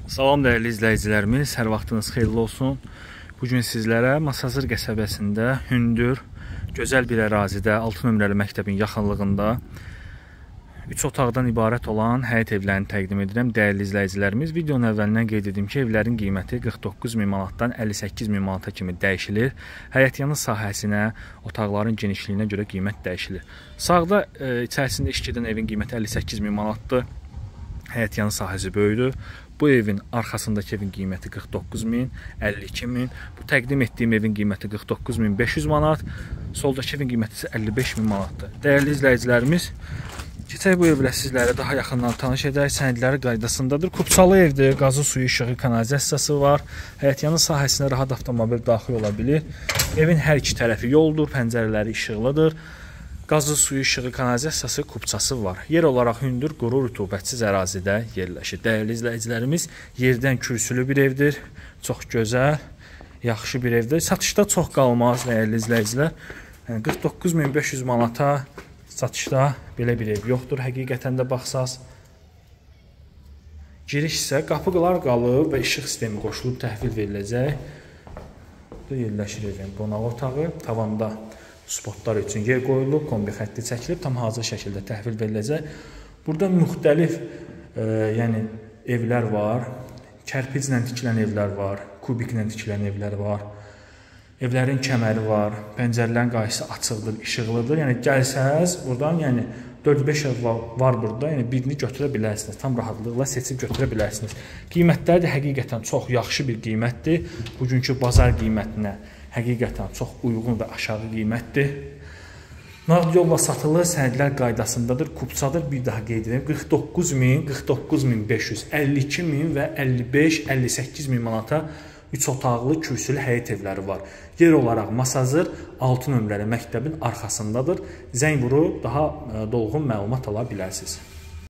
Salam dəyərli izləyicilərimiz, hər vaxtınız xeyirli olsun. Bugün sizlərə Masazır qəsəbəsində hündür, gözəl bir ərazidə 6 nömrəli məktəbin yaxınlığında 3 otaqdan ibarət olan həyət evlərini təqdim edirəm. Dəyərli izləyicilərimiz, videonun əvvəlindən qeyd edim ki, evlərin qiyməti 49 min manatdan 58 min manata kimi dəyişilir. Həyətyanı sahəsinə, otaqların genişliyinə görə qiymət dəyişilir. Sağda içərisində iş gedən evin qiyməti 58 min manatdır. Həyətyanı sahəsi böyüdür. Bu evin arxasındakı evin qiyməti 49 min, 52 min. Bu təqdim etdiyim evin qiyməti 49 min 500 manat. Soldakı evin qiyməti isə 55 min manatdır. Dəyərli izləyicilərimiz, keçək bu evlə sizlərə daha yaxından tanış edək. Sənədləri qaydasındadır. Kupçalı evdir. Qazı, suyu, işığı, kanalizasiyası var. Həyətyanı sahəsinə rahat avtomobil daxil ola bilir. Evin hər iki tərəfi yoldur. Pəncərələri işıqlıdır. Qazı, suyu, işığı, kanalizasiyası, kupçası var. Yer olaraq hündür, quru, rütubətsiz ərazidə yerləşir. Dəyərli izləyicilərimiz, yerdən kürsülü bir evdir. Çox gözəl, yaxşı bir evdir. Satışda çox qalmaz, dəyərli izləyicilər. 49.500 manata satışda belə bir ev yoxdur. Həqiqətən də baxsaz. Giriş isə qapılar qalıb və işıq sistemi qoşulub təhvil veriləcək. Burada yerləşir evin qonaq otağı. Tavanda spotlar üçün yer qoyulub, kombi xətti çəkilib, tam hazır şəkildə təhvil veriləcək. Burada müxtəlif evlər var. Kərpiclə tikilən evlər var, kubiklə tikilən evlər var. Evlərin kəməri var, pəncərələrin qarşısı açıqdır, işıqlıdır. Yəni gəlsəz, buradan 4-5 ev var burada. Yəni birini götürə bilərsiniz, tam rahatlıqla seçib götürə bilərsiniz. Qiymətləri də həqiqətən çox yaxşı bir qiymətdir. Bugünkü bazar qiymətinə həqiqətən çox uyğun və aşağı qiymətdir. Nağd yolla satılır, sənədlər qaydasındadır, kupçadır. Bir daha qeyd edirəm, 49 min, 49 min 500, 52 min və 55, 58 min manata 3 otaqlı, kürsülü həyət evləri var. Yer olaraq Masazır 6 nömrəli məktəbin arxasındadır. Zəng vurub daha dolğun məlumat ala bilərsiniz.